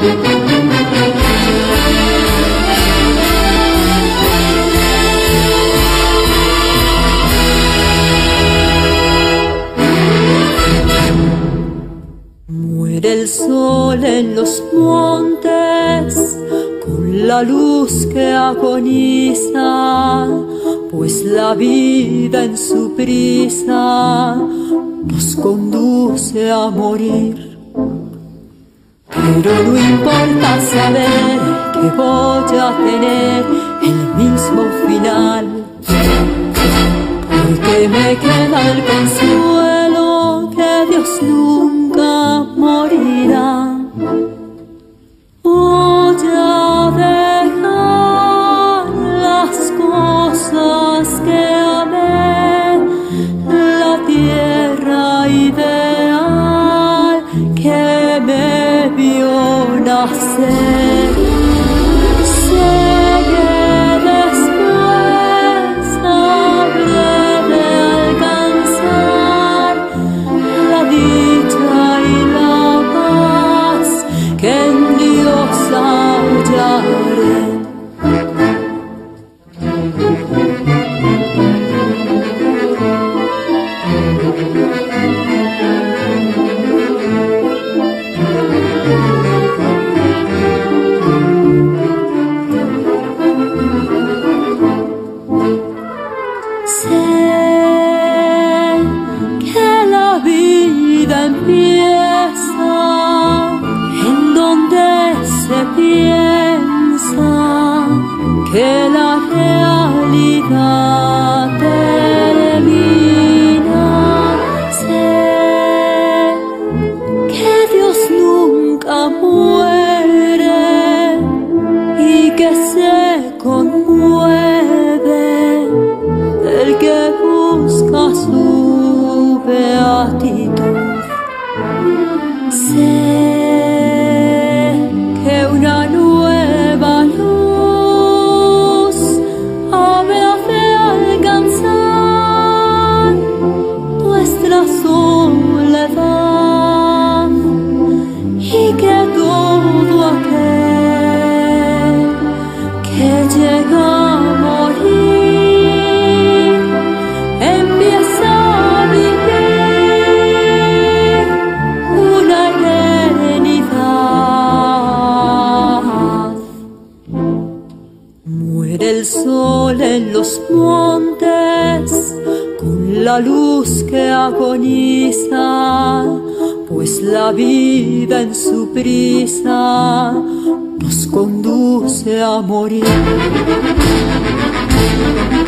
Muere el sol en los montes con la luz que agoniza, pues la vida en su prisa nos conduce a morir. Pero no importa saber que voy a tener el mismo final, porque me queda el consuelo que Dios nunca morirá. Voy a dejar las cosas que amé, la tierra ideal que me vio nacer. Sé que después habré de alcanzar la dicha y la paz que en Dios hallaré. Sé que la vida empieza en donde se piensa que la realidad termina. Sé que Dios nunca muere y que se conmueve el que busca su beatitud. Sé que una nueva luz habrá de alcanzar nuestra soledad y que todo aquel que llega a morir empieza a vivir una eternidad. Muere el sol en los montes con la luz que agoniza, pues la vida en su prisa nos conduce a morir.